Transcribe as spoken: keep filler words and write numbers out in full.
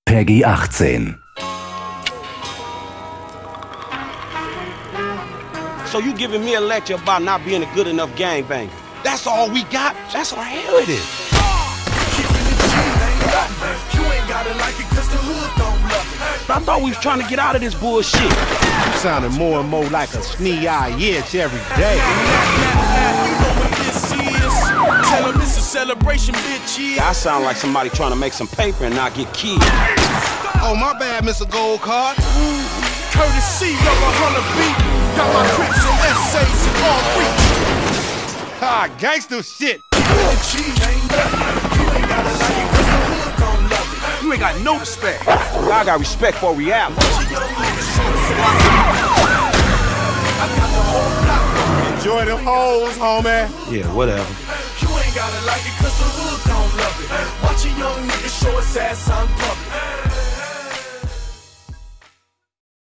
Peggy achtzehn. So you giving me a lecture about not being a good enough gangbanger? That's all we got? That's all hell it is. I thought we was trying to get out of this bullshit. You sounding more and more like a snee-eye itch every day. Tell them it's a celebration, bitch. I sound like somebody trying to make some paper and not get killed. Oh, my bad, Mister Gold Card. Courtesy of a hundred beat. Got my clips and essays in all reach. Ah, gangster shit. You ain't got no respect. I got respect for reality. Enjoy them hoes, homie. Yeah, whatever. You ain't gotta like it cause the hood don't love it. Watch a young nigga show his ass, I'm